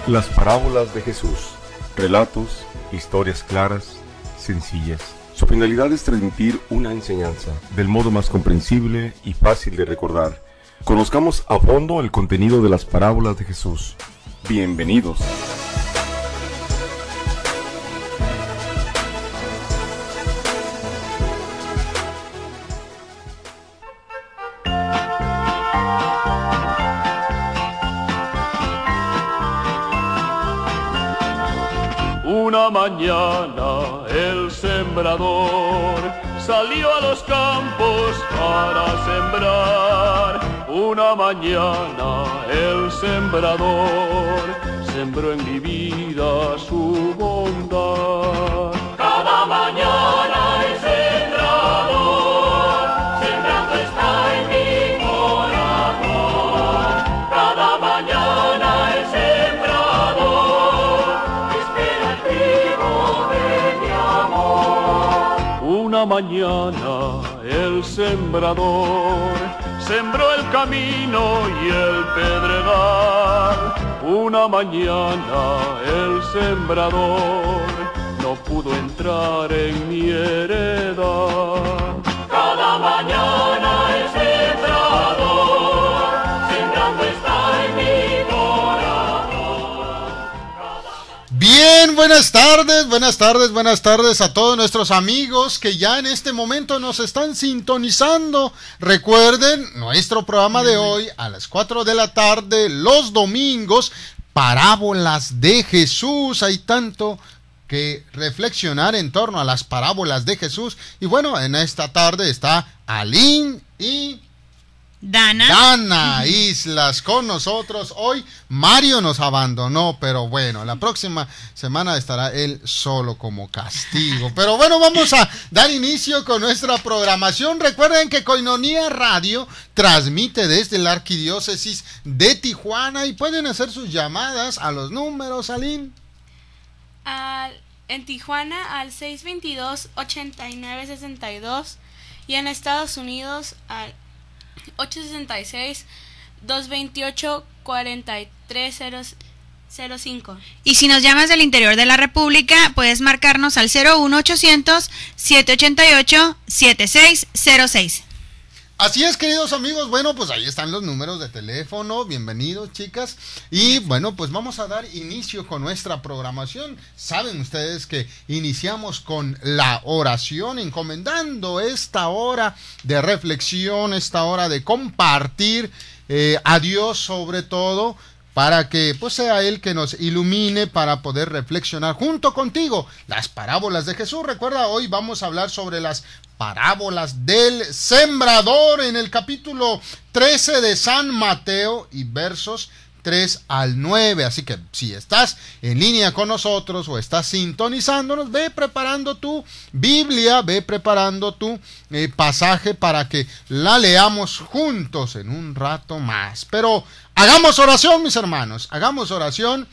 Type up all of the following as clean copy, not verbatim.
Las parábolas de Jesús. Relatos, historias claras, sencillas. Su finalidad es transmitir una enseñanza del modo más comprensible y fácil de recordar. Conozcamos a fondo el contenido de las parábolas de Jesús. Bienvenidos. Una mañana el sembrador salió a los campos para sembrar. Una mañana el sembrador sembró en mi vida su bondad. Cada mañana el sembrador sembrando está en mi corazón. Cada mañana el sembrador espera el trigo de mi amor. Una mañana el sembrador sembró el camino y el pedregal. Una mañana el sembrador no pudo entrar en mi heredad. Cada mañana el sembrador sembrando está en mi corazón. Bien, buenas tardes a todos nuestros amigos que ya en este momento nos están sintonizando. Recuerden, nuestro programa de hoy a las 4 de la tarde, los domingos, parábolas de Jesús. Hay tanto que reflexionar en torno a las parábolas de Jesús. Y bueno, en esta tarde está Aline y Dana Islas con nosotros. Hoy Mario nos abandonó, pero bueno, la próxima semana estará él solo como castigo. Pero bueno, vamos a dar inicio con nuestra programación. Recuerden que Koinonia Radio transmite desde la Arquidiócesis de Tijuana y pueden hacer sus llamadas a los números, Aline. En Tijuana al 622-8962 y en Estados Unidos al 866-228-4305. Y si nos llamas del interior de la República, puedes marcarnos al 01800-788-7606. Así es, queridos amigos, bueno, pues ahí están los números de teléfono. Bienvenidos, chicas. Y bueno, pues vamos a dar inicio con nuestra programación. Saben ustedes que iniciamos con la oración, encomendando esta hora de reflexión, esta hora de compartir a Dios sobre todo, para que pues sea Él que nos ilumine para poder reflexionar junto contigo las parábolas de Jesús. Recuerda, hoy vamos a hablar sobre las parábolas del sembrador en el capítulo 13 de San Mateo y versos 3 al 9. Así que si estás en línea con nosotros o estás sintonizándonos, ve preparando tu Biblia, ve preparando tu pasaje para que la leamos juntos en un rato más. Pero hagamos oración, mis hermanos, hagamos oración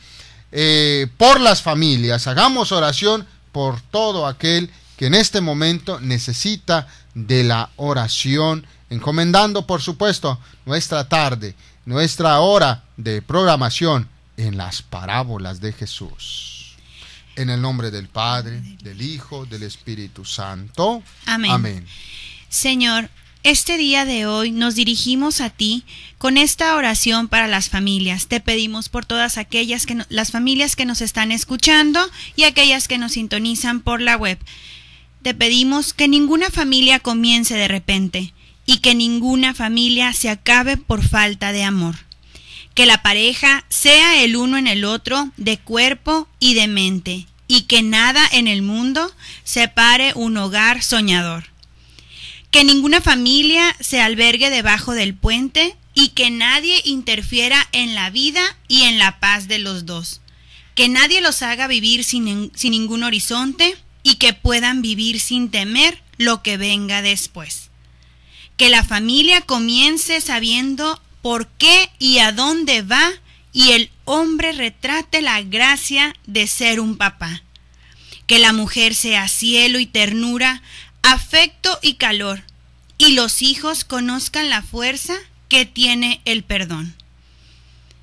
por las familias, hagamos oración por todo aquel que en este momento necesita de la oración, encomendando, por supuesto, nuestra tarde, nuestra hora de programación en las parábolas de Jesús. En el nombre del Padre, del Hijo, del Espíritu Santo. Amén. Amén. Señor, este día de hoy nos dirigimos a ti con esta oración para las familias. Te pedimos por todas aquellas las familias que nos están escuchando y aquellas que nos sintonizan por la web. Te pedimos que ninguna familia comience de repente y que ninguna familia se acabe por falta de amor. Que la pareja sea el uno en el otro de cuerpo y de mente y que nada en el mundo separe un hogar soñador. Que ninguna familia se albergue debajo del puente y que nadie interfiera en la vida y en la paz de los dos. Que nadie los haga vivir sin ningún horizonte y que puedan vivir sin temer lo que venga después. Que la familia comience sabiendo por qué y a dónde va y el hombre retrate la gracia de ser un papá. Que la mujer sea cielo y ternura, afecto y calor, y los hijos conozcan la fuerza que tiene el perdón.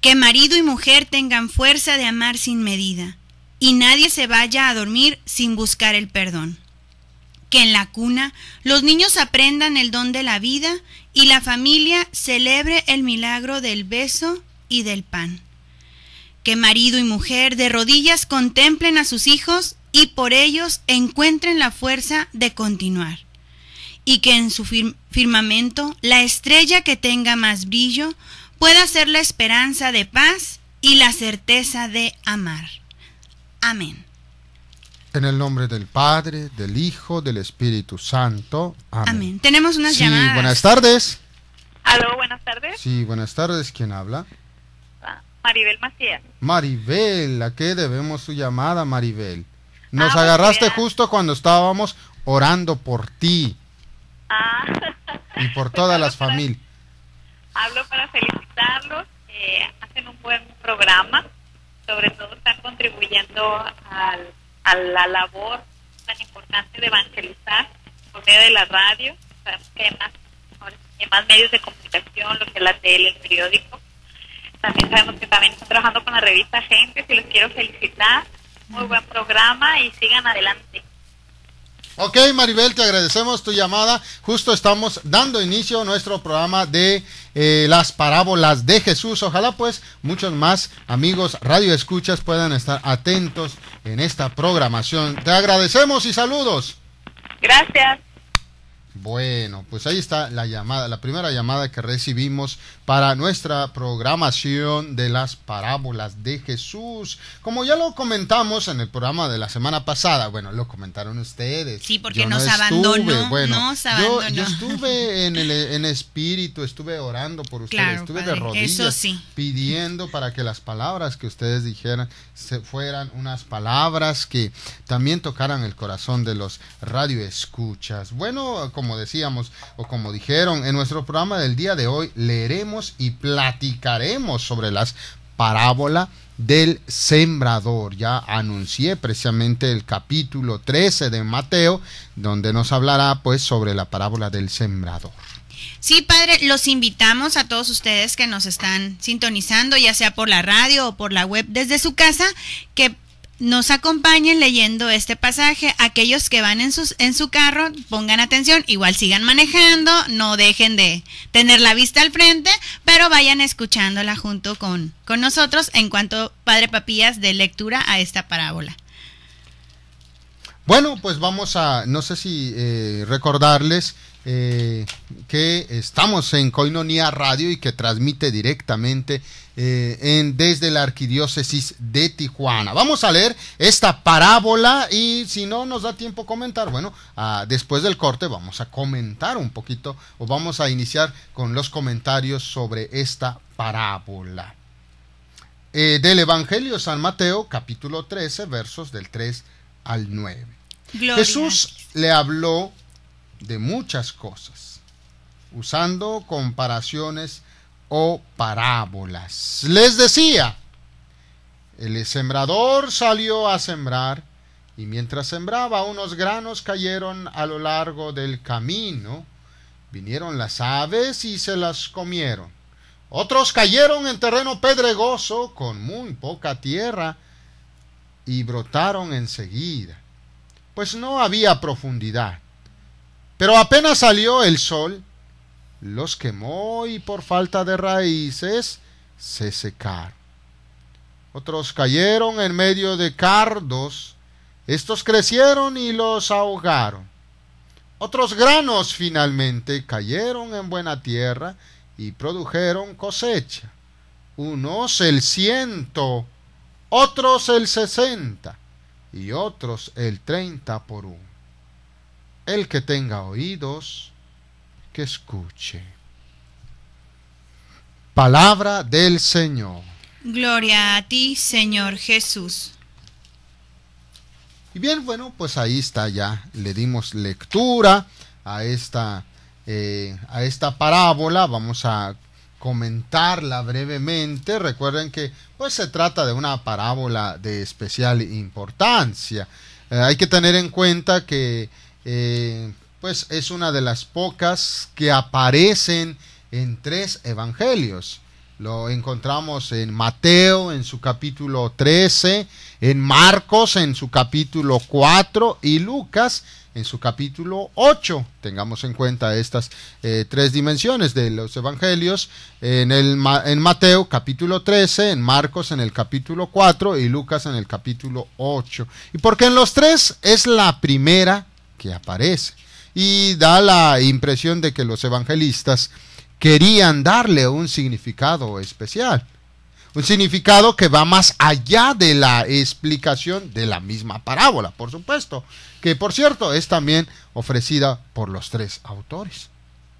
Que marido y mujer tengan fuerza de amar sin medida, y nadie se vaya a dormir sin buscar el perdón. Que en la cuna los niños aprendan el don de la vida y la familia celebre el milagro del beso y del pan. Que marido y mujer de rodillas contemplen a sus hijos y por ellos encuentren la fuerza de continuar. Y que en su firmamento la estrella que tenga más brillo pueda ser la esperanza de paz y la certeza de amar. Amén. En el nombre del Padre, del Hijo, del Espíritu Santo. Amén. Amén. Tenemos unas Sí, llamadas. buenas tardes. Aló, buenas tardes. Sí, buenas tardes. ¿Quién habla? Maribel Macías. Maribel, ¿a qué debemos su llamada, Maribel? Nos pues agarraste mira. justo cuando estábamos orando por ti y por todas las Para- familias. Hablo para felicitarlos, hacen un buen programa, sobre todo están contribuyendo a la labor tan importante de evangelizar por medio de la radio. Sabemos que hay más medios de comunicación, lo que es la tele, el periódico. También sabemos que también están trabajando con la revista Gente, y los quiero felicitar. Muy buen programa y sigan adelante. Ok, Maribel, te agradecemos tu llamada. Justo estamos dando inicio a nuestro programa de las parábolas de Jesús. Ojalá pues muchos más amigos radioescuchas puedan estar atentos en esta programación. Te agradecemos y saludos. Gracias. Bueno, pues ahí está la llamada, la primera llamada que recibimos para nuestra programación de las parábolas de Jesús. Como ya lo comentamos en el programa de la semana pasada, bueno, lo comentaron ustedes. Sí, porque Yo nos no estuve, abandonó, bueno, nos abandonó. yo estuve en espíritu, estuve orando por ustedes, Claro, estuve padre, de rodillas, eso sí. pidiendo para que las palabras que ustedes dijeran fueran unas palabras que también tocaran el corazón de los radioescuchas. Bueno, como decíamos o como dijeron, en nuestro programa del día de hoy leeremos y platicaremos sobre las parábolas del sembrador. Ya anuncié precisamente el capítulo 13 de Mateo, donde nos hablará pues sobre la parábola del sembrador. Sí, padre, los invitamos a todos ustedes que nos están sintonizando, ya sea por la radio o por la web desde su casa, que nos acompañen leyendo este pasaje. Aquellos que van en su carro, pongan atención, igual sigan manejando, no dejen de tener la vista al frente, pero vayan escuchándola junto con nosotros en cuanto Padre Papías de lectura a esta parábola. Bueno, pues vamos a, no sé si recordarles que estamos en Koinonia Radio y que transmite directamente desde la Arquidiócesis de Tijuana. Vamos a leer esta parábola y si no nos da tiempo comentar, bueno, después del corte vamos a comentar un poquito o vamos a iniciar con los comentarios sobre esta parábola. Del Evangelio San Mateo, capítulo 13, versos del 3 al 9. Gloria. Jesús le habló de muchas cosas, usando comparaciones o parábolas. Les decía, el sembrador salió a sembrar, y mientras sembraba, unos granos cayeron a lo largo del camino. Vinieron las aves y se las comieron. Otros cayeron en terreno pedregoso, con muy poca tierra, y brotaron enseguida, pues no había profundidad. Pero apenas salió el sol, los quemó y por falta de raíces se secaron. Otros cayeron en medio de cardos, estos crecieron y los ahogaron. Otros granos finalmente cayeron en buena tierra y produjeron cosecha. Unos el 100, otros el 60 y otros el 30 por uno. El que tenga oídos, que escuche. Palabra del Señor. Gloria a ti, Señor Jesús. Y bien, bueno, pues ahí está ya. Le dimos lectura a esta parábola. Vamos a comentarla brevemente. Recuerden que pues se trata de una parábola de especial importancia. Hay que tener en cuenta que pues es una de las pocas que aparecen en 3 evangelios. Lo encontramos en Mateo en su capítulo 13, en Marcos en su capítulo 4 y Lucas en su capítulo 8. Tengamos en cuenta estas tres dimensiones de los evangelios, en Mateo capítulo 13, en Marcos en el capítulo 4 y Lucas en el capítulo 8. Y porque en los tres es la primera que aparece. Y da la impresión de que los evangelistas querían darle un significado especial. Un significado que va más allá de la explicación de la misma parábola, por supuesto, que por cierto es también ofrecida por los tres autores.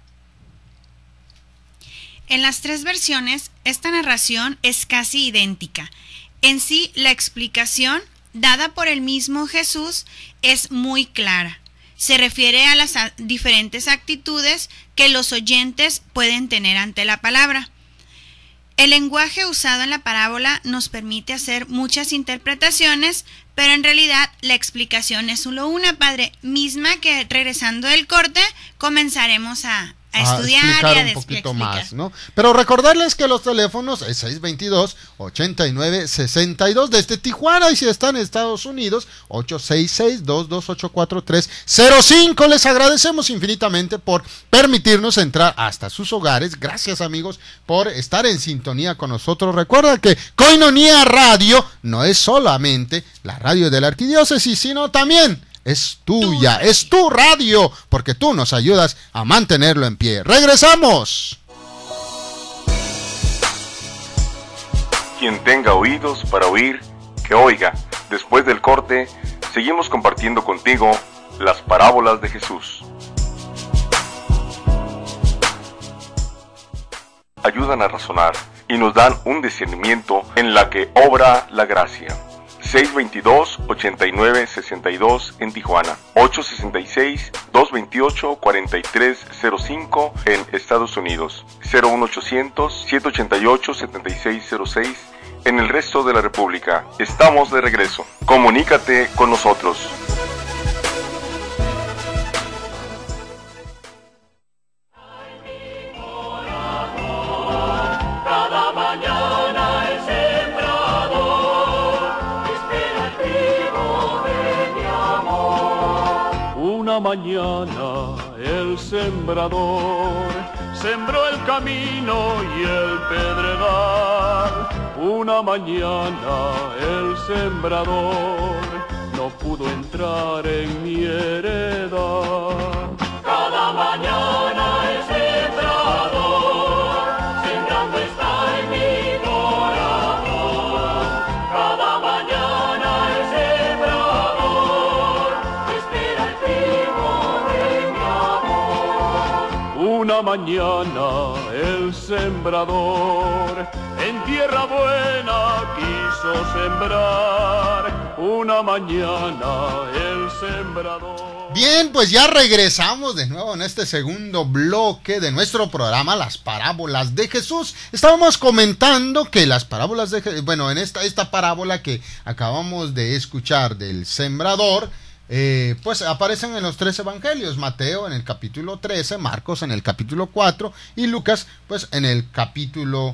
En las tres versiones, esta narración es casi idéntica. En sí, la explicación dada por el mismo Jesús es muy clara. Se refiere a las diferentes actitudes que los oyentes pueden tener ante la palabra. El lenguaje usado en la parábola nos permite hacer muchas interpretaciones, pero en realidad la explicación es solo una, Padre, misma que regresando del corte comenzaremos a estudiar explicar y a un poquito explicar más, ¿no? Pero recordarles que los teléfonos es 622-8962 desde Tijuana, y si están en Estados Unidos 866-228-4305. Les agradecemos infinitamente por permitirnos entrar hasta sus hogares. Gracias, amigos, por estar en sintonía con nosotros. Recuerda que Koinonia Radio no es solamente la radio de la arquidiócesis, sino también es tuya, es tu radio, porque tú nos ayudas a mantenerlo en pie. ¡Regresamos! Quien tenga oídos para oír, que oiga. Después del corte, seguimos compartiendo contigo las parábolas de Jesús. Ayudan a razonar y nos dan un discernimiento en la que obra la gracia. 622-8962 en Tijuana, 866-228-4305 en Estados Unidos, 01800-788-7606 en el resto de la República. Estamos de regreso. Comunícate con nosotros. Cada mañana el sembrador espera el trigo de mi amor. Una mañana el sembrador sembró el camino y el pedregal. Una mañana el sembrador no pudo entrar en mi heredad. Cada mañana el sembrador sembrando está en mi corazón. Cada mañana el sembrador espera el trigo de mi amor. Una mañana el sembrador en tierra buena quiso sembrar. Una mañana el sembrador. Bien, pues ya regresamos de nuevo en este segundo bloque de nuestro programa, Las Parábolas de Jesús. Estábamos comentando que las parábolas de Jesús, bueno, en esta parábola que acabamos de escuchar del sembrador, pues aparecen en los tres evangelios: Mateo en el capítulo 13, Marcos en el capítulo 4 y Lucas pues en el capítulo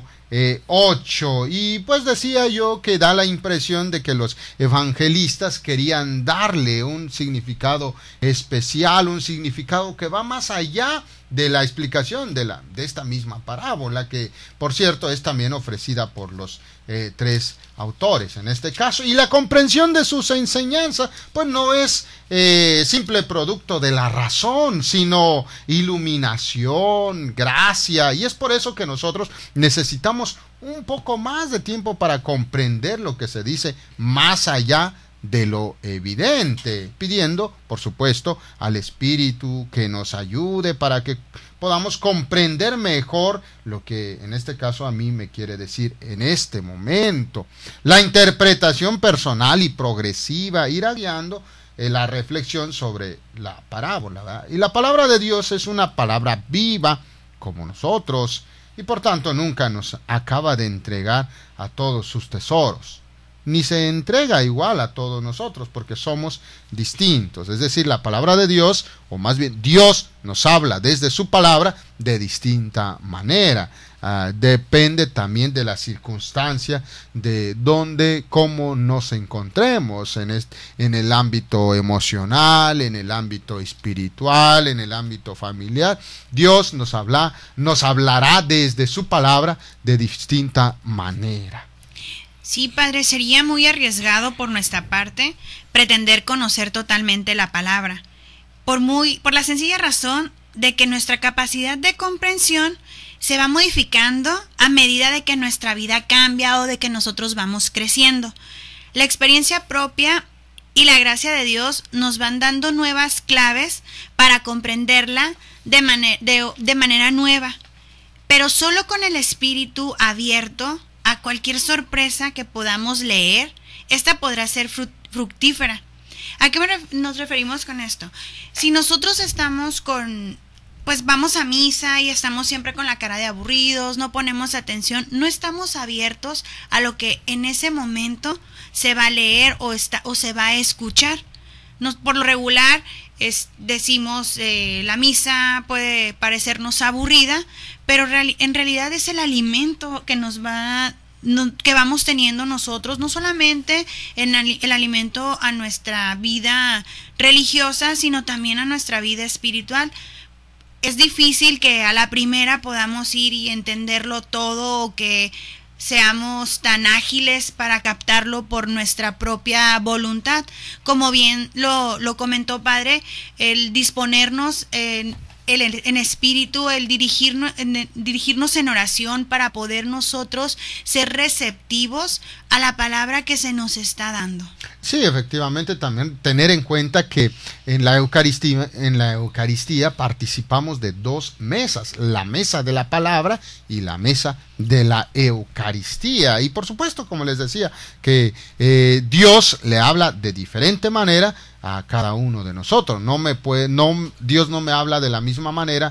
8. Y pues decía yo que da la impresión de que los evangelistas querían darle un significado especial, un significado que va más allá de la explicación de esta misma parábola, que por cierto es también ofrecida por los tres autores en este caso, y la comprensión de sus enseñanzas pues no es simple producto de la razón, sino iluminación, gracia, y es por eso que nosotros necesitamos un poco más de tiempo para comprender lo que se dice más allá de lo evidente, pidiendo, por supuesto, al Espíritu que nos ayude para que podamos comprender mejor lo que en este caso a mí me quiere decir en este momento. La interpretación personal y progresiva irá guiando la reflexión sobre la parábola, ¿verdad? Y la palabra de Dios es una palabra viva como nosotros, y por tanto nunca nos acaba de entregar a todos sus tesoros, ni se entrega igual a todos nosotros, porque somos distintos. Es decir, la palabra de Dios, o más bien Dios nos habla desde su palabra de distinta manera. depende también de la circunstancia, de dónde, cómo nos encontremos en el ámbito emocional, en el ámbito espiritual, en el ámbito familiar. Dios nos hablará desde su palabra de distinta manera. Sí, Padre, sería muy arriesgado por nuestra parte pretender conocer totalmente la palabra, por la sencilla razón de que nuestra capacidad de comprensión se va modificando a medida de que nuestra vida cambia o de que nosotros vamos creciendo. La experiencia propia y la gracia de Dios nos van dando nuevas claves para comprenderla de manera nueva, pero solo con el espíritu abierto a cualquier sorpresa que podamos leer, esta podrá ser fructífera. ¿A qué nos referimos con esto? Si nosotros estamos pues vamos a misa y estamos siempre con la cara de aburridos, no ponemos atención, no estamos abiertos a lo que en ese momento se va a leer o se va a escuchar. Por lo regular decimos la misa puede parecernos aburrida, pero en realidad es el alimento que que vamos teniendo nosotros, no solamente el alimento a nuestra vida religiosa, sino también a nuestra vida espiritual. Es difícil que a la primera podamos ir y entenderlo todo, o que seamos tan ágiles para captarlo por nuestra propia voluntad. Como bien lo comentó Padre, el disponernos en espíritu, el dirigirnos en oración para poder nosotros ser receptivos a la palabra que se nos está dando. Sí, efectivamente, también tener en cuenta que en la Eucaristía participamos de dos mesas, la mesa de la palabra y la mesa de la Eucaristía. Y por supuesto, como les decía, que Dios le habla de diferente manera a cada uno de nosotros. Dios no me habla de la misma manera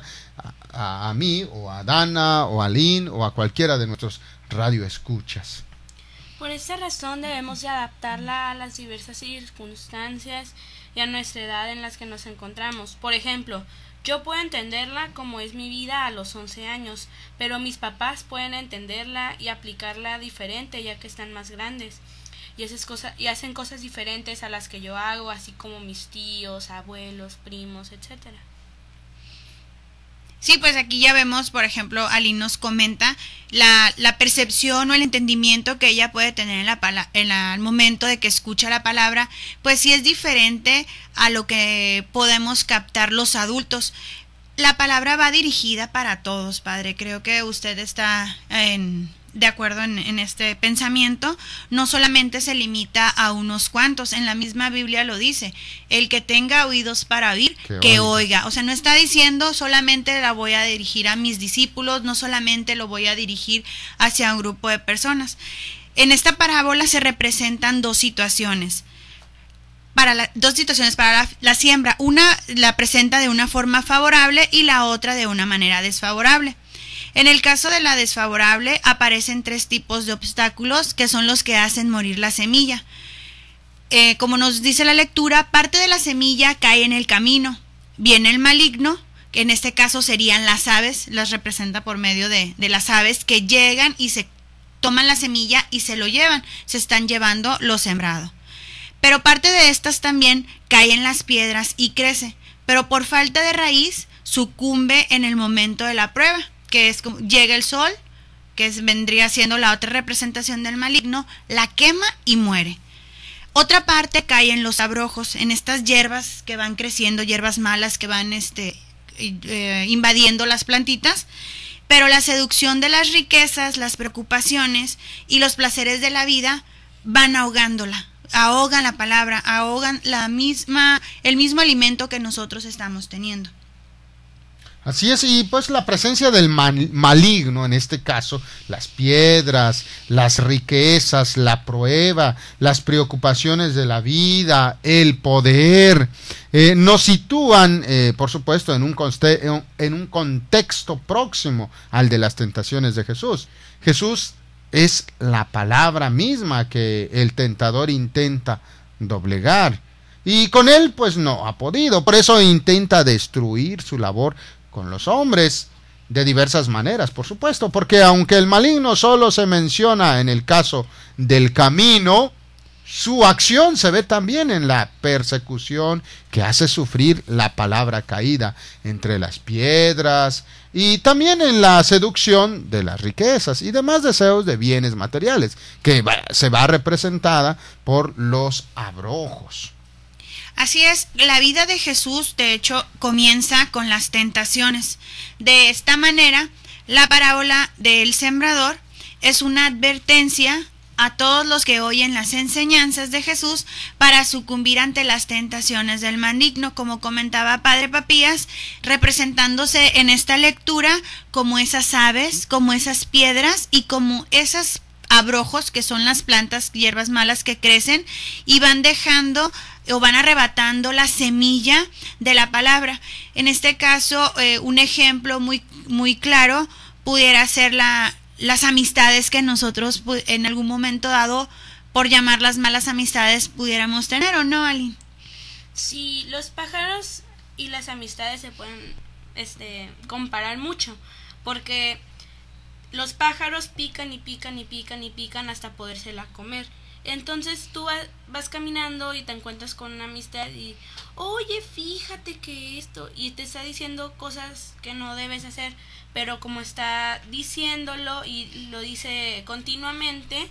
a mí, o a Dana, o a Lynn, o a cualquiera de nuestros radioescuchas. Por esta razón debemos de adaptarla a las diversas circunstancias y a nuestra edad en las que nos encontramos. Por ejemplo, yo puedo entenderla como es mi vida a los 11 años, pero mis papás pueden entenderla y aplicarla diferente ya que están más grandes. Y hacen cosas diferentes a las que yo hago, así como mis tíos, abuelos, primos, etcétera. Sí, pues aquí ya vemos, por ejemplo, Aline nos comenta la percepción o el entendimiento que ella puede tener al momento de que escucha la palabra, pues sí es diferente a lo que podemos captar los adultos. La palabra va dirigida para todos, Padre. Creo que usted está de acuerdo en este pensamiento. No solamente se limita a unos cuantos, en la misma Biblia lo dice, el que tenga oídos para oír, que oiga. O sea, no está diciendo solamente la voy a dirigir a mis discípulos, no solamente lo voy a dirigir hacia un grupo de personas. En esta parábola se representan dos situaciones para la siembra. Una la presenta de una forma favorable y la otra de una manera desfavorable. En el caso de la desfavorable aparecen tres tipos de obstáculos que son los que hacen morir la semilla. Como nos dice la lectura, parte de la semilla cae en el camino. Viene el maligno, que en este caso serían las aves, las representa por medio de las aves que llegan y se toman la semilla y se lo llevan, se están llevando lo sembrado. Pero parte de estas también cae en las piedras y crece, pero por falta de raíz sucumbe en el momento de la prueba, que es como llega el sol, que vendría siendo la otra representación del maligno, la quema y muere. Otra parte cae en los abrojos, en estas hierbas que van creciendo, hierbas malas que van invadiendo las plantitas, pero la seducción de las riquezas, las preocupaciones y los placeres de la vida van ahogándola, ahogan la palabra, ahogan el mismo alimento que nosotros estamos teniendo. Así es, y pues la presencia del maligno, en este caso, las piedras, las riquezas, la prueba, las preocupaciones de la vida, el poder, nos sitúan, por supuesto, en un contexto próximo al de las tentaciones de Jesús. Jesús es la palabra misma que el tentador intenta doblegar, y con él pues no ha podido, por eso intenta destruir su labor con los hombres. de diversas maneras, por supuesto, porque aunque el maligno solo se menciona en el caso del camino, su acción se ve también en la persecución que hace sufrir la palabra caída entre las piedras y también en la seducción de las riquezas y demás deseos de bienes materiales, que se va representada por los abrojos. Así es, la vida de Jesús, de hecho, comienza con las tentaciones. De esta manera, la parábola del sembrador es una advertencia a todos los que oyen las enseñanzas de Jesús para sucumbir ante las tentaciones del maligno, como comentaba Padre Papías, representándose en esta lectura como esas aves, como esas piedras y como esas abrojos, que son las plantas, hierbas malas que crecen y van dejando o van arrebatando la semilla de la palabra. En este caso, un ejemplo muy claro pudiera ser las amistades que nosotros en algún momento dado, por llamarlas malas amistades, pudiéramos tener, ¿o no, Aline? Sí, los pájaros y las amistades se pueden comparar mucho, porque los pájaros pican y pican y pican y pican hasta podérsela comer. Entonces tú vas caminando y te encuentras con una amistad y, oye, fíjate que esto, y te está diciendo cosas que no debes hacer, pero como está diciéndolo y lo dice continuamente,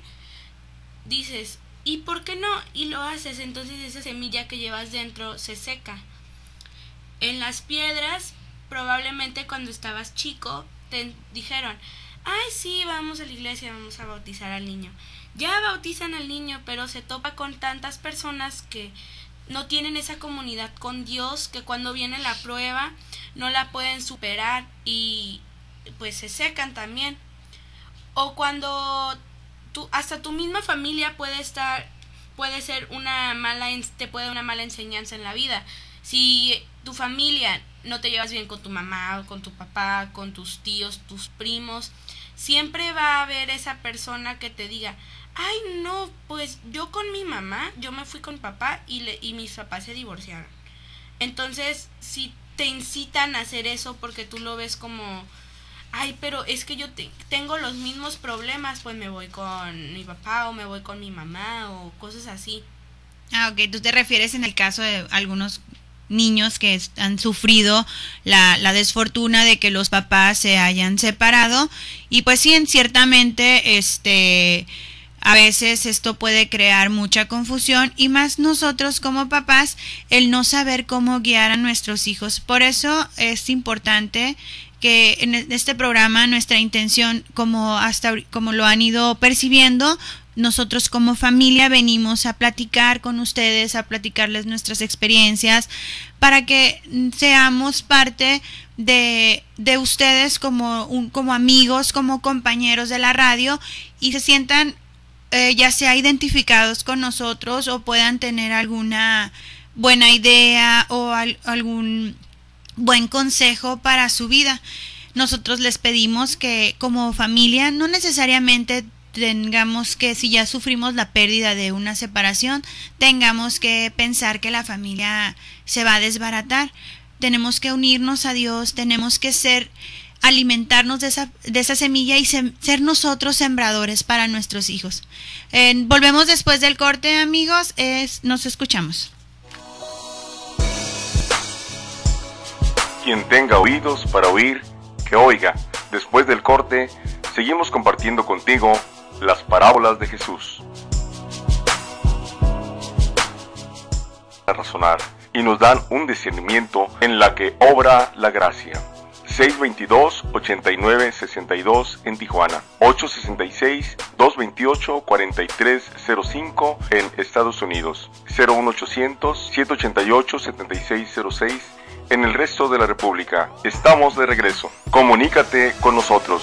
dices, ¿y por qué no? Y lo haces, entonces esa semilla que llevas dentro se seca. En las piedras, probablemente cuando estabas chico, te dijeron, ay, sí, vamos a la iglesia, vamos a bautizar al niño. Ya bautizan al niño, pero se topa con tantas personas que no tienen esa comunidad con Dios, que cuando viene la prueba no la pueden superar y pues se secan también. O cuando hasta tu misma familia puede ser te puede dar una mala enseñanza en la vida. Si tu familia no te llevas bien con tu mamá o con tu papá, con tus tíos, tus primos, siempre va a haber esa persona que te diga, ay, no, pues yo con mi mamá, yo me fui con papá y mis papás se divorciaron. Entonces, si te incitan a hacer eso porque tú lo ves como, ay, pero es que yo tengo los mismos problemas, pues me voy con mi papá o me voy con mi mamá o cosas así. Ah, ok, tú te refieres en el caso de algunos niños que han sufrido la desfortuna de que los papás se hayan separado, y pues sí, ciertamente a veces esto puede crear mucha confusión, y más nosotros como papás, el no saber cómo guiar a nuestros hijos. Por eso es importante que en este programa nuestra intención, como lo han ido percibiendo, nosotros como familia venimos a platicar con ustedes, a platicarles nuestras experiencias, para que seamos parte de ustedes como amigos, como compañeros de la radio, y se sientan ya sea identificados con nosotros o puedan tener alguna buena idea o algún buen consejo para su vida. Nosotros les pedimos que como familia no necesariamente tengamos que, si ya sufrimos la pérdida de una separación, tengamos que pensar que la familia se va a desbaratar. Tenemos que unirnos a Dios, tenemos que alimentarnos de esa semilla y ser nosotros sembradores para nuestros hijos. Volvemos después del corte, amigos, nos escuchamos. Quien tenga oídos para oír, que oiga. Después del corte, seguimos compartiendo contigo las parábolas de Jesús. A razonar y nos dan un discernimiento en la que obra la gracia. 622-8962 en Tijuana, 866-228-4305 en Estados Unidos, 01800-788-7606 en el resto de la República. Estamos de regreso. Comunícate con nosotros.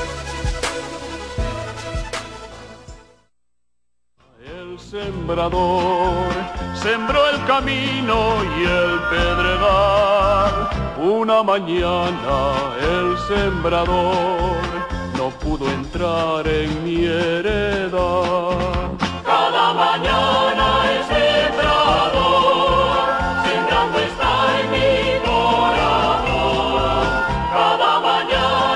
El sembrador sembró el camino y el pedregal. Una mañana el sembrador no pudo entrar en mi heredad. Cada mañana el sembrador sembrando está en mi corazón. Cada mañana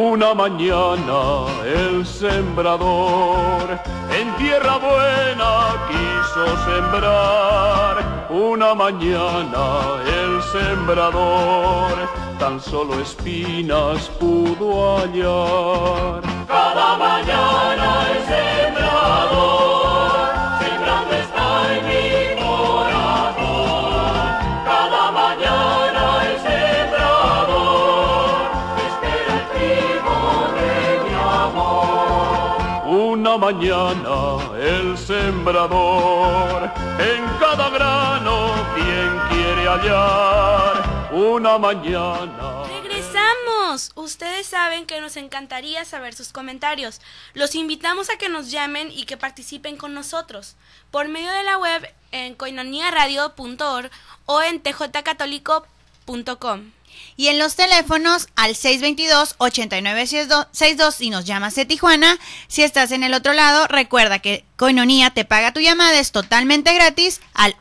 Una mañana el sembrador en tierra buena quiso sembrar. Una mañana el sembrador tan solo espinas pudo hallar. Cada mañana el sembrador sembrando está en mi corazón. Cada mañana el sembrador espera el trigo de mi amor. Una mañana el sembrador en cada grano bien quiere hallar. Una mañana. ¡Regresamos! Ustedes saben que nos encantaría saber sus comentarios. Los invitamos a que nos llamen y que participen con nosotros por medio de la web en koinoniaradio.org o en tjcatólico.com. Y en los teléfonos al 622-8962 si nos llamas de Tijuana. Si estás en el otro lado, recuerda que Koinonia te paga tu llamada, es totalmente gratis, al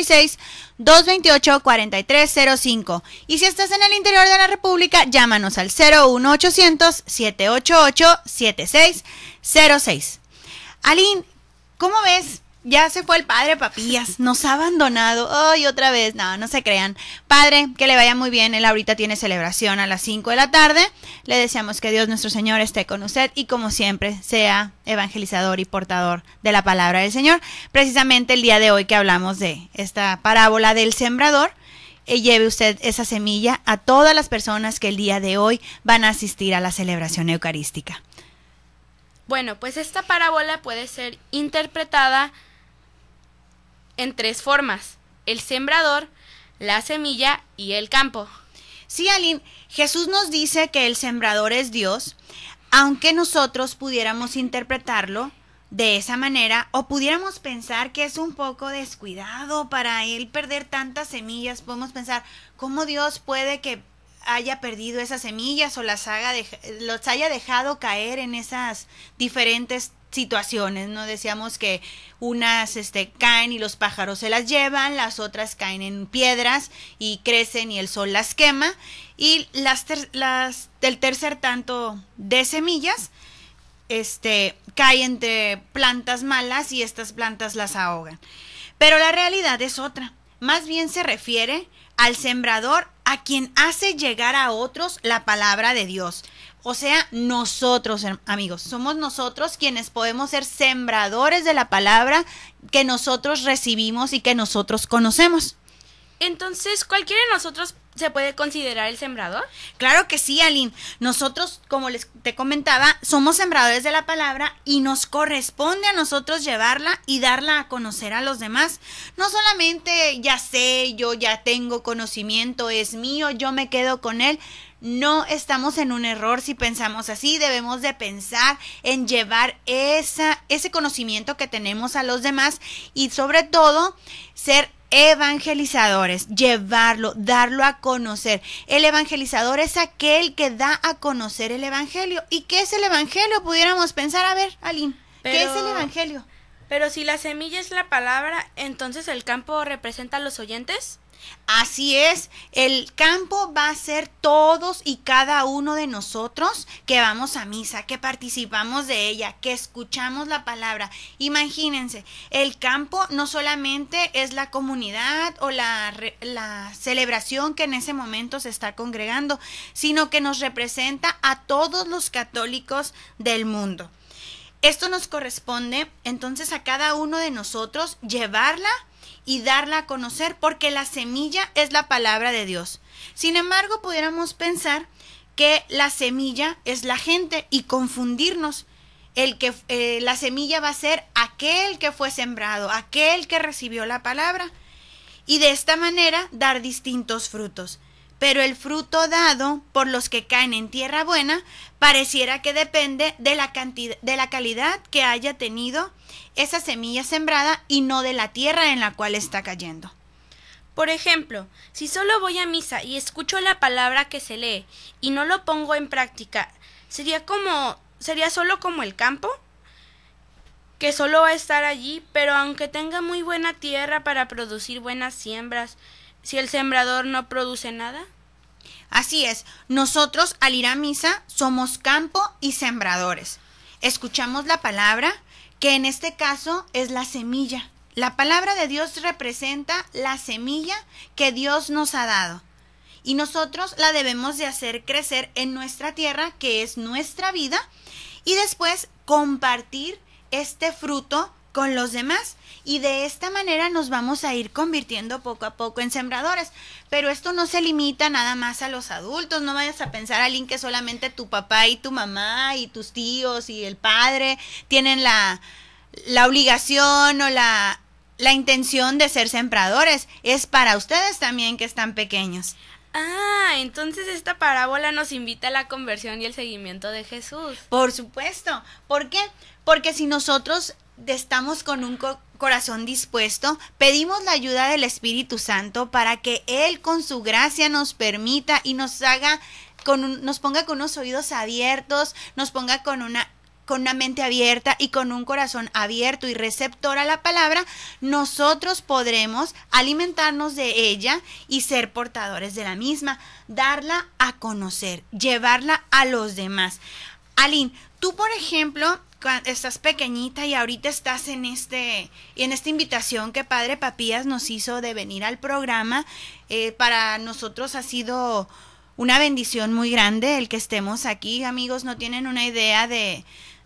866-228-4305. Y si estás en el interior de la República, llámanos al 01800-788-7606. Aline, ¿cómo ves? Ya se fue el padre Papillas, nos ha abandonado. Ay, otra vez, no se crean. Padre, que le vaya muy bien, él ahorita tiene celebración a las 5 de la tarde. Le deseamos que Dios nuestro Señor esté con usted y como siempre sea evangelizador y portador de la palabra del Señor. Precisamente el día de hoy que hablamos de esta parábola del sembrador, lleve usted esa semilla a todas las personas que el día de hoy van a asistir a la celebración eucarística. Bueno, pues esta parábola puede ser interpretada en tres formas: el sembrador, la semilla y el campo. Sí, Aline, Jesús nos dice que el sembrador es Dios, aunque nosotros pudiéramos interpretarlo de esa manera o pudiéramos pensar que es un poco descuidado para él perder tantas semillas. Podemos pensar, ¿cómo Dios puede que haya perdido esas semillas o los haya dejado caer en esas diferentes situaciones? No decíamos que unas caen y los pájaros se las llevan, las otras caen en piedras y crecen y el sol las quema, y del tercer tanto de semillas caen entre plantas malas y estas plantas las ahogan. Pero la realidad es otra. Más bien se refiere al sembrador, a quien hace llegar a otros la palabra de Dios. O sea, nosotros, amigos, somos nosotros quienes podemos ser sembradores de la palabra que nosotros recibimos y que nosotros conocemos. Entonces, ¿cualquiera de nosotros se puede considerar el sembrador? Claro que sí, Aline. Nosotros, como te comentaba, somos sembradores de la palabra y nos corresponde a nosotros llevarla y darla a conocer a los demás. No solamente ya sé, yo ya tengo conocimiento, es mío, yo me quedo con él. No estamos en un error si pensamos así. Debemos de pensar en llevar ese conocimiento que tenemos a los demás y sobre todo ser evangelizadores, llevarlo, darlo a conocer. El evangelizador es aquel que da a conocer el evangelio. ¿Y qué es el evangelio? Pudiéramos pensar, a ver, Aline, ¿qué es el evangelio? Pero si la semilla es la palabra, ¿entonces el campo representa a los oyentes? Así es, el campo va a ser todos y cada uno de nosotros que vamos a misa, que participamos de ella, que escuchamos la palabra. Imagínense, el campo no solamente es la comunidad o la celebración que en ese momento se está congregando, sino que nos representa a todos los católicos del mundo. Esto nos corresponde entonces a cada uno de nosotros llevarla y darla a conocer, porque la semilla es la palabra de Dios. Sin embargo, pudiéramos pensar que la semilla es la gente y confundirnos. La semilla va a ser aquel que fue sembrado, aquel que recibió la palabra, y de esta manera dar distintos frutos. Pero el fruto dado por los que caen en tierra buena pareciera que depende de la calidad que haya tenido esa semilla sembrada y no de la tierra en la cual está cayendo. Por ejemplo, si solo voy a misa y escucho la palabra que se lee y no lo pongo en práctica, ¿sería solo como el campo? Que solo va a estar allí, pero aunque tenga muy buena tierra para producir buenas siembras, si el sembrador no produce nada. Así es, nosotros al ir a misa somos campo y sembradores. Escuchamos la palabra, que en este caso es la semilla. La palabra de Dios representa la semilla que Dios nos ha dado. Y nosotros la debemos de hacer crecer en nuestra tierra, que es nuestra vida, y después compartir este fruto con los demás. Y de esta manera nos vamos a ir convirtiendo poco a poco en sembradores. Pero esto no se limita nada más a los adultos. No vayas a pensar, Aline, que solamente tu papá y tu mamá y tus tíos y el padre tienen la obligación o la intención de ser sembradores. Es para ustedes también que están pequeños. Ah, entonces esta parábola nos invita a la conversión y el seguimiento de Jesús. Por supuesto. ¿Por qué? Porque si nosotros estamos con un corazón dispuesto, pedimos la ayuda del Espíritu Santo para que Él con su gracia nos permita y nos haga, nos ponga con unos oídos abiertos, nos ponga con una mente abierta y con un corazón abierto y receptor a la palabra, nosotros podremos alimentarnos de ella y ser portadores de la misma, darla a conocer, llevarla a los demás. Aline, tú por ejemplo, estás pequeñita y ahorita estás en esta invitación que Padre Papías nos hizo de venir al programa. Para nosotros ha sido una bendición muy grande el que estemos aquí. Amigos, no tienen una idea de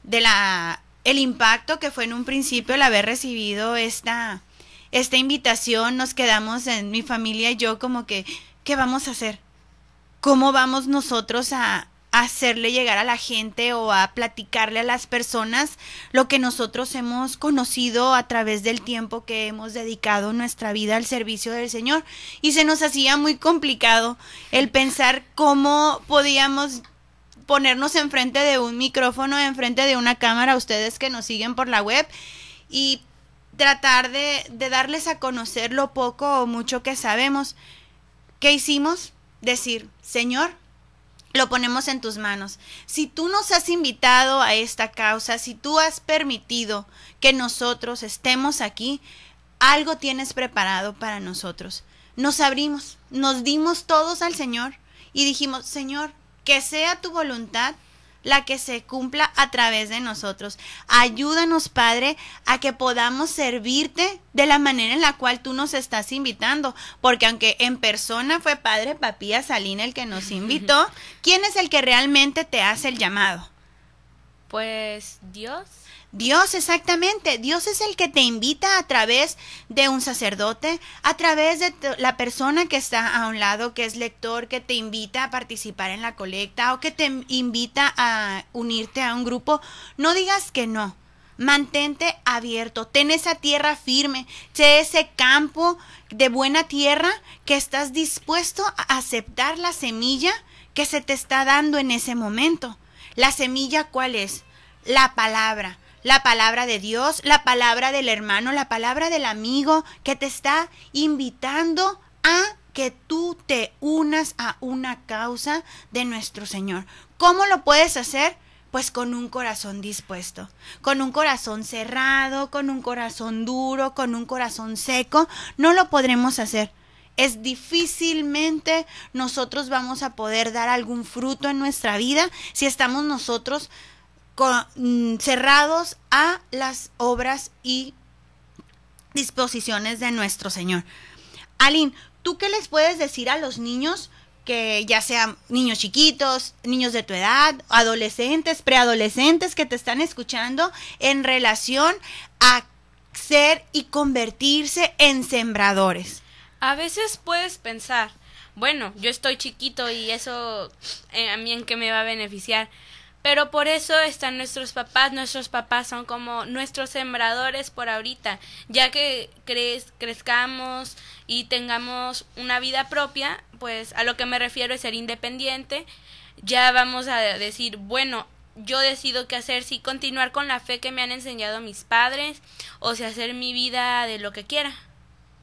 el impacto que fue en un principio el haber recibido esta invitación. Nos quedamos en mi familia y yo como que, ¿qué vamos a hacer? ¿Cómo vamos nosotros a hacerle llegar a la gente o a platicarle a las personas lo que nosotros hemos conocido a través del tiempo que hemos dedicado nuestra vida al servicio del Señor? Y se nos hacía muy complicado el pensar cómo podíamos ponernos enfrente de un micrófono, enfrente de una cámara, ustedes que nos siguen por la web, y tratar de darles a conocer lo poco o mucho que sabemos. ¿Qué hicimos? Decir, Señor, lo ponemos en tus manos. Si tú nos has invitado a esta causa, si tú has permitido que nosotros estemos aquí, algo tienes preparado para nosotros. Nos abrimos, nos dimos todos al Señor y dijimos, Señor, que sea tu voluntad la que se cumpla a través de nosotros. Ayúdanos, Padre, a que podamos servirte de la manera en la cual tú nos estás invitando, porque aunque en persona fue Padre Papías Aline el que nos invitó, ¿quién es el que realmente te hace el llamado? Pues Dios. Dios, exactamente. Dios es el que te invita a través de un sacerdote, a través de la persona que está a un lado, que es lector, que te invita a participar en la colecta o que te invita a unirte a un grupo. No digas que no. Mantente abierto, ten esa tierra firme, sé ese campo de buena tierra que estás dispuesto a aceptar la semilla que se te está dando en ese momento. ¿La semilla cuál es? La palabra de Dios, la palabra del hermano, la palabra del amigo que te está invitando a que tú te unas a una causa de nuestro Señor. ¿Cómo lo puedes hacer? Pues con un corazón dispuesto, con un corazón cerrado, con un corazón duro, con un corazón seco, no lo podremos hacer. Es difícilmente nosotros vamos a poder dar algún fruto en nuestra vida si estamos nosotros cerrados a las obras y disposiciones de nuestro Señor. Aline, ¿tú qué les puedes decir a los niños, que ya sean niños chiquitos, niños de tu edad, adolescentes, preadolescentes que te están escuchando en relación a ser y convertirse en sembradores? A veces puedes pensar, bueno, yo estoy chiquito y eso a mí en qué me va a beneficiar. Pero por eso están nuestros papás son como nuestros sembradores por ahorita, ya que crezcamos y tengamos una vida propia, pues a lo que me refiero es ser independiente, ya vamos a decir, bueno, yo decido qué hacer, si continuar con la fe que me han enseñado mis padres, o si hacer mi vida de lo que quiera,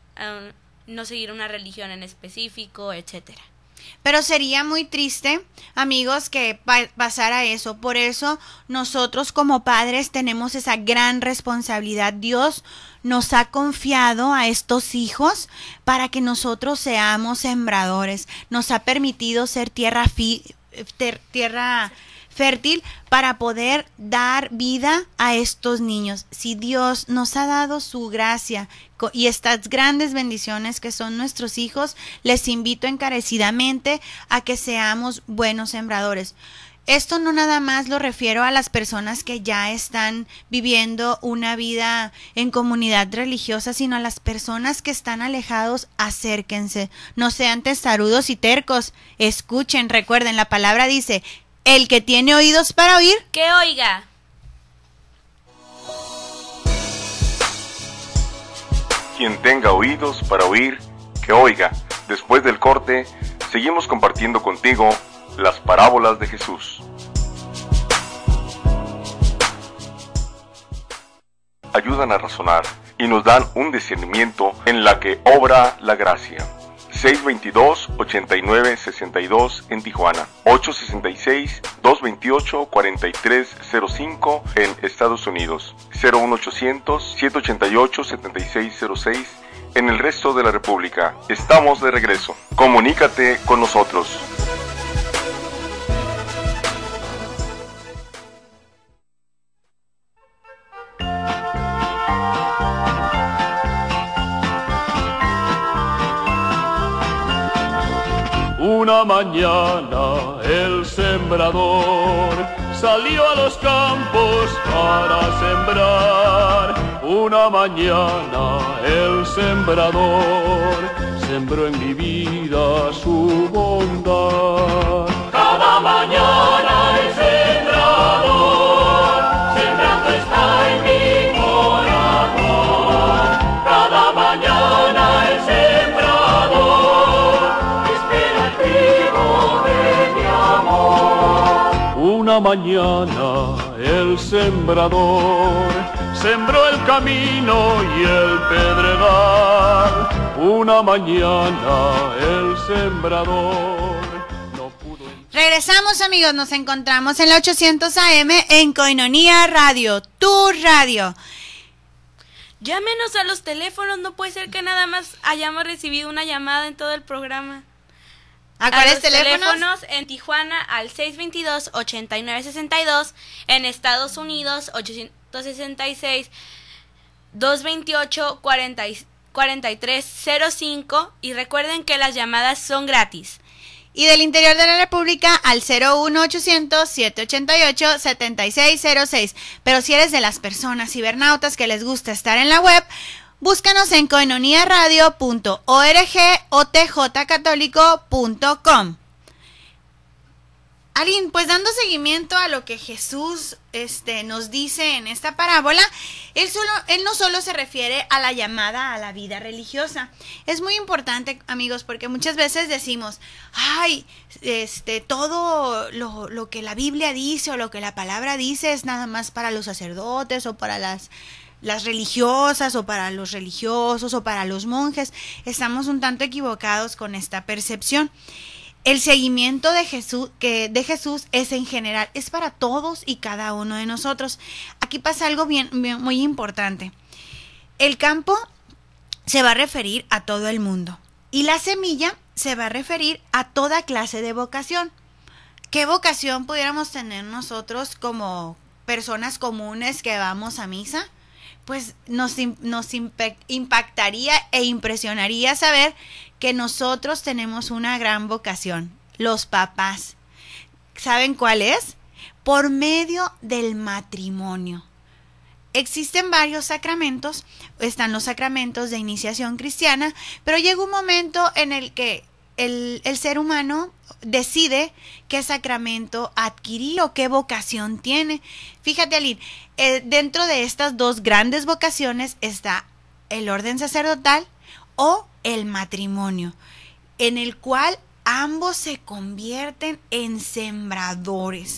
no seguir una religión en específico, etcétera. Pero sería muy triste amigos, que pasara eso. Por eso nosotros como padres tenemos esa gran responsabilidad. Dios nos ha confiado a estos hijos para que nosotros seamos sembradores. Nos ha permitido ser tierra fértil para poder dar vida a estos niños. Si Dios nos ha dado su gracia y estas grandes bendiciones que son nuestros hijos, les invito encarecidamente a que seamos buenos sembradores. Esto no nada más lo refiero a las personas que ya están viviendo una vida en comunidad religiosa, sino a las personas que están alejados. Acérquense, no sean testarudos y tercos, escuchen, recuerden, la palabra dice: el que tiene oídos para oír, que oiga. Quien tenga oídos para oír, que oiga. Después del corte, seguimos compartiendo contigo las parábolas de Jesús. Ayudan a razonar y nos dan un discernimiento en la que obra la gracia. 622-8962 en Tijuana, 866-228-4305 en Estados Unidos, 01800-788-7606 en el resto de la República. Estamos de regreso. Comunícate con nosotros. Una mañana el sembrador salió a los campos para sembrar. Una mañana el sembrador sembró en mi vida su bondad. Cada mañana el sembrador sembrando está en mi corazón. Cada mañana el Una mañana el sembrador sembró el camino y el pedregal. Una mañana el sembrador no pudo... Regresamos, amigos, nos encontramos en la 800 AM en Koinonia Radio, tu radio. Llámenos a los teléfonos, no puede ser que nada más hayamos recibido una llamada en todo el programa. ¿A cuáles teléfonos? En Tijuana al 622-8962, en Estados Unidos 866-228-4305 y recuerden que las llamadas son gratis. Y del interior de la República al 01800-788-7606. Pero si eres de las personas cibernautas que les gusta estar en la web, búscanos en koinoniaradio.org o tjcatólico.com. Alguien, pues dando seguimiento a lo que Jesús nos dice en esta parábola, él no solo se refiere a la llamada a la vida religiosa. Es muy importante, amigos, porque muchas veces decimos, ay, todo lo que la Biblia dice o lo que la palabra dice es nada más para los sacerdotes o para las religiosas o para los religiosos o para los monjes. Estamos un tanto equivocados con esta percepción. El seguimiento de Jesús es en general, es para todos y cada uno de nosotros. Aquí pasa algo muy importante. El campo se va a referir a todo el mundo y la semilla se va a referir a toda clase de vocación. ¿Qué vocación pudiéramos tener nosotros como personas comunes que vamos a misa? Pues nos impactaría e impresionaría saber que nosotros tenemos una gran vocación, los papás. ¿Saben cuál es? Por medio del matrimonio. Existen varios sacramentos, están los sacramentos de iniciación cristiana, pero llega un momento en el que el ser humano decide qué sacramento adquirir o qué vocación tiene. Fíjate, Aline, dentro de estas dos grandes vocaciones está el orden sacerdotal o el matrimonio, en el cual ambos se convierten en sembradores.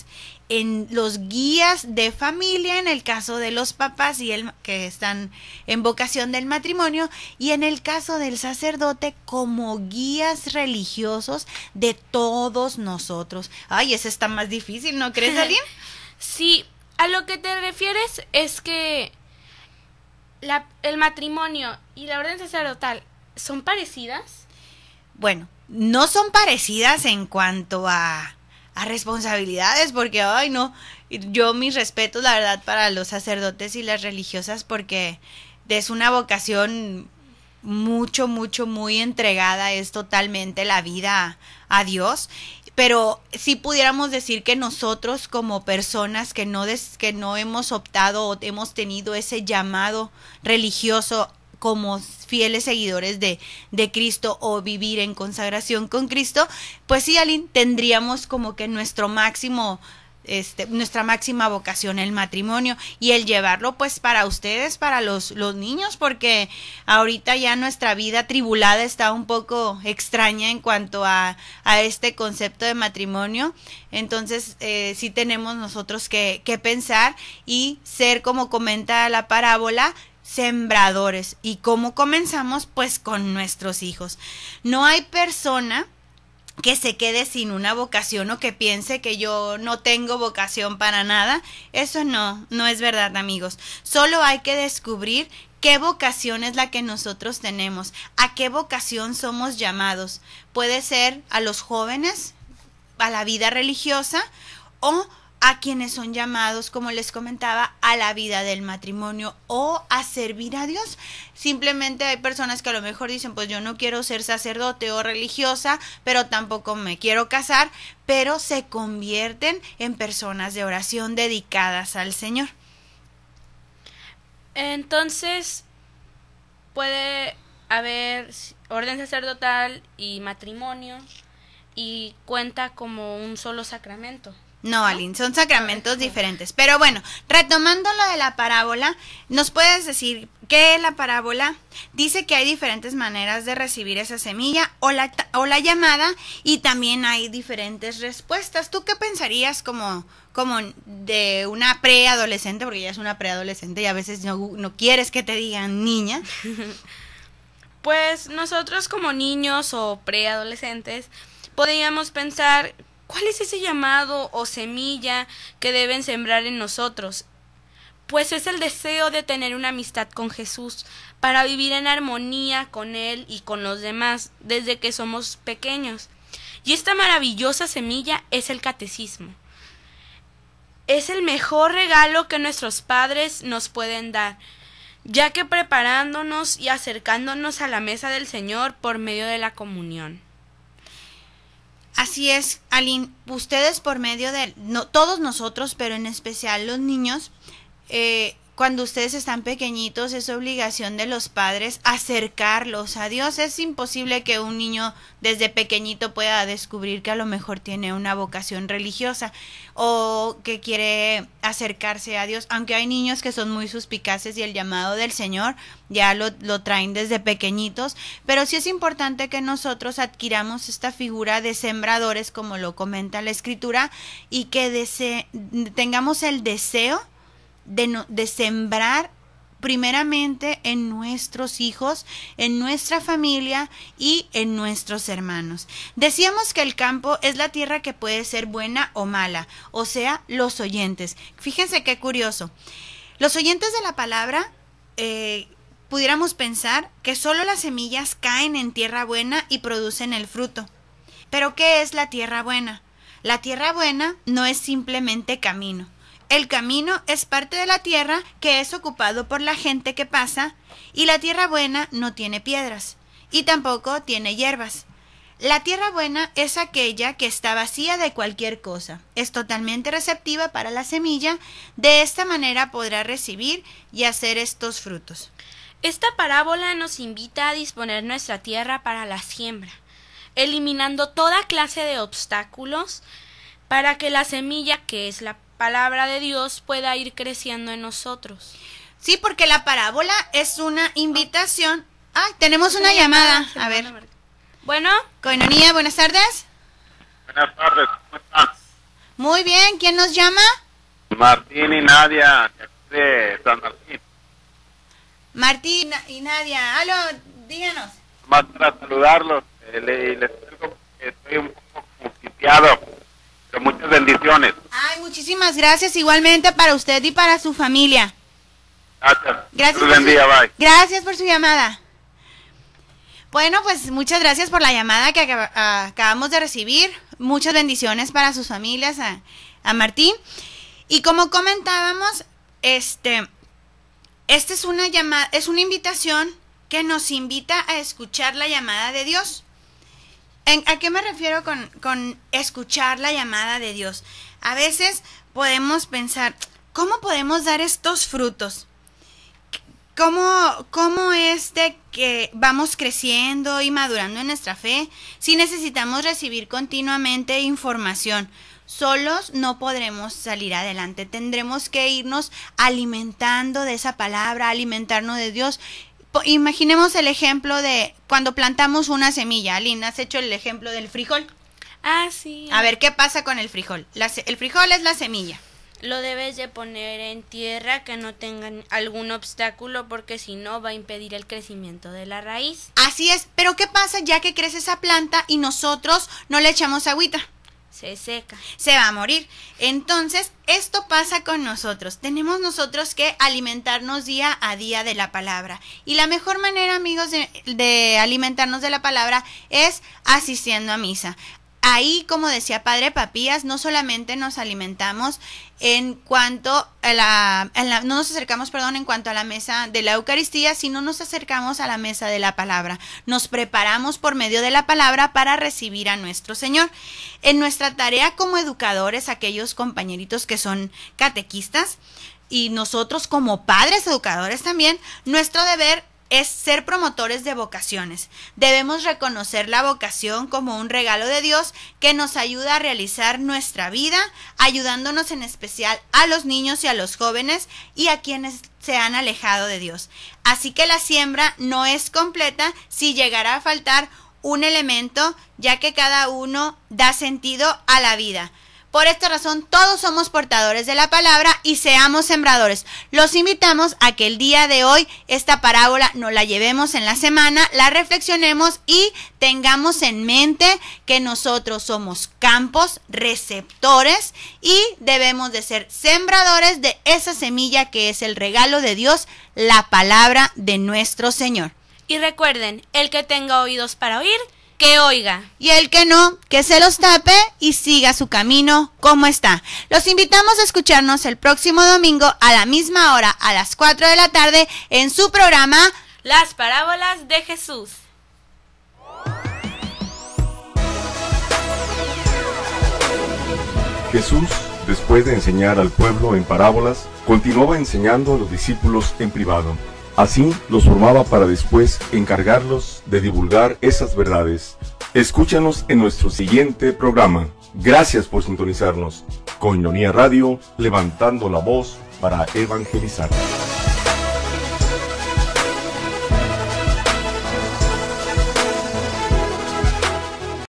en los guías de familia, en el caso de los papás y que están en vocación del matrimonio, y en el caso del sacerdote como guías religiosos de todos nosotros. Ay, ese está más difícil, ¿no crees, Aline? Sí, a lo que te refieres es que el matrimonio y la orden sacerdotal son parecidas. Bueno, no son parecidas en cuanto a responsabilidades, porque, ay, no, yo mis respetos, la verdad, para los sacerdotes y las religiosas, porque es una vocación muy entregada, es totalmente la vida a Dios, pero sí pudiéramos decir que nosotros como personas que no hemos optado o hemos tenido ese llamado religioso como fieles seguidores de Cristo o vivir en consagración con Cristo, pues sí, Aline, tendríamos como que nuestra máxima vocación, el matrimonio, y el llevarlo pues para ustedes, para los niños, porque ahorita ya nuestra vida tribulada está un poco extraña en cuanto a este concepto de matrimonio. Entonces sí tenemos nosotros que pensar y ser, como comenta la parábola, sembradores. ¿Y cómo comenzamos? Pues con nuestros hijos. No hay persona que se quede sin una vocación o que piense que yo no tengo vocación para nada. Eso no es verdad, amigos. Solo hay que descubrir qué vocación es la que nosotros tenemos, a qué vocación somos llamados. Puede ser a los jóvenes, a la vida religiosa, o a quienes son llamados, como les comentaba, a la vida del matrimonio o a servir a Dios. Simplemente hay personas que a lo mejor dicen, pues yo no quiero ser sacerdote o religiosa, pero tampoco me quiero casar, pero se convierten en personas de oración dedicadas al Señor. Entonces, puede haber orden sacerdotal y matrimonio y cuenta como un solo sacramento. No, Aline, son sacramentos diferentes. Pero bueno, retomando lo de la parábola, ¿nos puedes decir qué la parábola dice? Que hay diferentes maneras de recibir esa semilla o la llamada, y también hay diferentes respuestas. ¿Tú qué pensarías como de una preadolescente? Porque ya es una preadolescente y a veces no quieres que te digan niña. Pues nosotros como niños o preadolescentes podríamos pensar, ¿cuál es ese llamado o semilla que deben sembrar en nosotros? Pues es el deseo de tener una amistad con Jesús, para vivir en armonía con Él y con los demás desde que somos pequeños. Y esta maravillosa semilla es el catecismo. Es el mejor regalo que nuestros padres nos pueden dar, ya que preparándonos y acercándonos a la mesa del Señor por medio de la comunión. Así es, Aline, ustedes por medio de todos nosotros, pero en especial los niños, cuando ustedes están pequeñitos, es obligación de los padres acercarlos a Dios. Es imposible que un niño desde pequeñito pueda descubrir que a lo mejor tiene una vocación religiosa o que quiere acercarse a Dios, aunque hay niños que son muy suspicaces y el llamado del Señor ya lo traen desde pequeñitos, pero sí es importante que nosotros adquiramos esta figura de sembradores, como lo comenta la Escritura, y que tengamos el deseo de sembrar primeramente en nuestros hijos, en nuestra familia y en nuestros hermanos. Decíamos que el campo es la tierra que puede ser buena o mala, o sea, los oyentes. Fíjense qué curioso. Los oyentes de la palabra, pudiéramos pensar que solo las semillas caen en tierra buena y producen el fruto. ¿Pero qué es la tierra buena? La tierra buena no es simplemente camino. El camino es parte de la tierra que es ocupado por la gente que pasa, y la tierra buena no tiene piedras y tampoco tiene hierbas. La tierra buena es aquella que está vacía de cualquier cosa, es totalmente receptiva para la semilla. De esta manera podrá recibir y hacer estos frutos. Esta parábola nos invita a disponer nuestra tierra para la siembra, eliminando toda clase de obstáculos para que la semilla, que es la palabra de Dios, pueda ir creciendo en nosotros. Sí, porque la parábola es una invitación. Tenemos una llamada. A ver. Bueno. Coinonía, buenas tardes. Buenas tardes, ¿cómo están? Muy bien, ¿quién nos llama? Martín y Nadia, de San Martín. Martín y Nadia, aló, díganos. Más para saludarlos, les digo que estoy un poco conquistado, pero muchas bendiciones. Ay, muchísimas gracias, igualmente para usted y para su familia. Gracias. Buen día, bye. Gracias por su llamada. Bueno, pues muchas gracias por la llamada que acabamos de recibir. Muchas bendiciones para sus familias, a Martín. Y como comentábamos, esta es una llamada, es una invitación que nos invita a escuchar la llamada de Dios. ¿A qué me refiero con escuchar la llamada de Dios? A veces podemos pensar, ¿cómo podemos dar estos frutos? ¿Cómo es de que vamos creciendo y madurando en nuestra fe si necesitamos recibir continuamente información? Solos no podremos salir adelante. Tendremos que irnos alimentando de esa palabra, alimentarnos de Dios. Imaginemos el ejemplo de cuando plantamos una semilla. Aline, ¿has hecho el ejemplo del frijol? Ah, sí. A ver, ¿qué pasa con el frijol? El frijol es la semilla. Lo debes de poner en tierra que no tengan algún obstáculo porque si no va a impedir el crecimiento de la raíz. Así es, pero ¿qué pasa ya que crece esa planta y nosotros no le echamos agüita? Se seca. Se va a morir. Entonces, esto pasa con nosotros. Tenemos nosotros que alimentarnos día a día de la palabra. Y la mejor manera, amigos, de alimentarnos de la palabra es asistiendo a misa. Ahí, como decía Padre Papías, no solamente nos alimentamos en cuanto a no nos acercamos, en cuanto a la mesa de la Eucaristía, sino nos acercamos a la mesa de la palabra. Nos preparamos por medio de la palabra para recibir a nuestro Señor. En nuestra tarea como educadores, aquellos compañeritos que son catequistas, y nosotros como padres educadores también, nuestro deber es ser promotores de vocaciones. Debemos reconocer la vocación como un regalo de Dios que nos ayuda a realizar nuestra vida, ayudándonos en especial a los niños y a los jóvenes y a quienes se han alejado de Dios. Así que la siembra no es completa si llegara a faltar un elemento, ya que cada uno da sentido a la vida. Por esta razón, todos somos portadores de la palabra y seamos sembradores. Los invitamos a que el día de hoy esta parábola nos la llevemos en la semana, la reflexionemos y tengamos en mente que nosotros somos campos receptores y debemos de ser sembradores de esa semilla que es el regalo de Dios, la palabra de nuestro Señor. Y recuerden, el que tenga oídos para oír, que oiga. Y el que no, que se los tape y siga su camino como está. Los invitamos a escucharnos el próximo domingo a la misma hora, a las 4 de la tarde, en su programa Las Parábolas de Jesús. Jesús, después de enseñar al pueblo en parábolas, continuaba enseñando a los discípulos en privado. Así los formaba para después encargarlos de divulgar esas verdades. Escúchanos en nuestro siguiente programa. Gracias por sintonizarnos. Koinonia Radio, levantando la voz para evangelizar.